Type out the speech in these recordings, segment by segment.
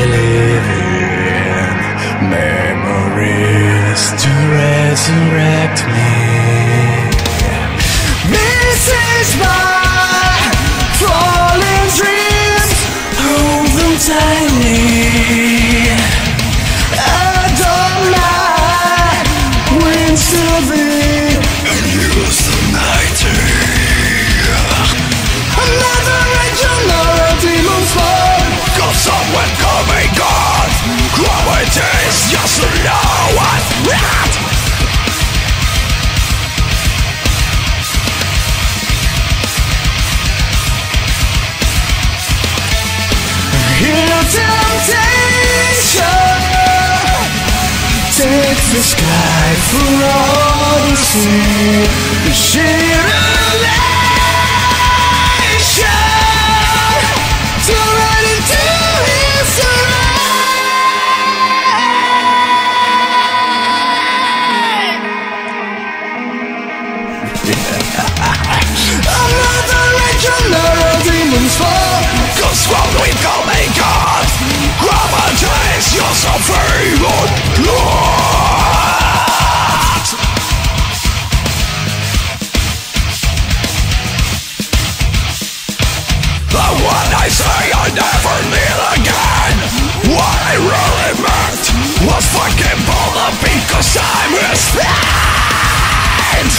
reliving memories to resurrect me. This is my fallen dreams, hold them tightly. Adorn my wings to thee and use the nighting. Another angel or a demon's fall, cause someone call me God. Gravity is just to know what's right. Here temptation takes the sky for all to see. The sheer elation to run into history. Another angel or a demon's fall, cause what we call me God. Gravity is just a favorite plot. But when I say I never kneel again, what I really meant was fucking pull up because I'm his friend.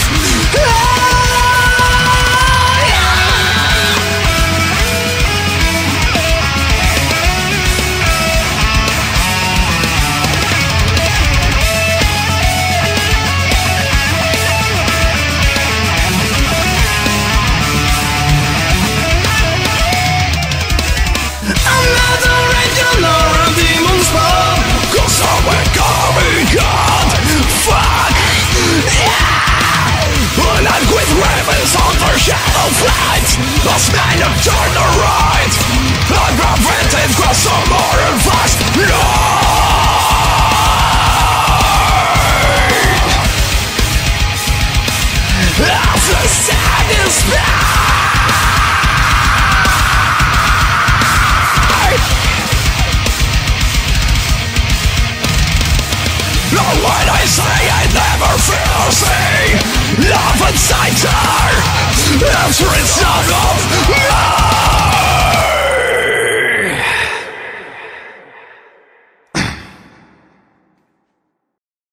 Another angel or a demon's fall, cause someone call me God. Fuck yeah. Aligned with ravens on their shadow flight, lost men have turned the right. Unprevented cross some more and fast line. As the sun is back. When I say I never feel or see love inside her, after it's not of